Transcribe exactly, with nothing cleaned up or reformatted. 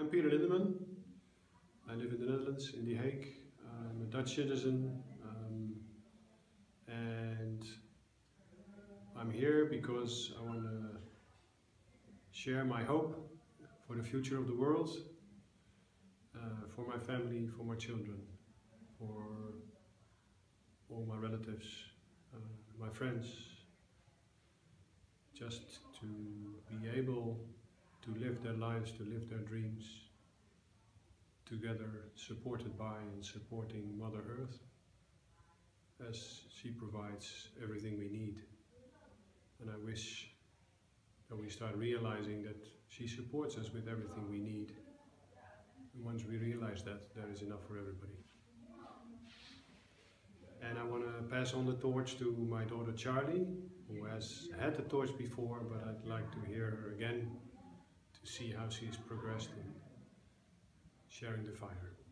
I'm Peter Lindeman. I live in the Netherlands, in The Hague. I'm a Dutch citizen, um, and I'm here because I want to share my hope for the future of the world, uh, for my family, for my children, for all my relatives, uh, my friends, just to be able to live their lives, to live their dreams, together, supported by and supporting Mother Earth, as she provides everything we need. And I wish that we start realizing that she supports us with everything we need. And once we realize that, there is enough for everybody. And I want to pass on the torch to my daughter Charlie, who has had the torch before, but I'd like to hear her again to see how she's progressed in sharing the fire.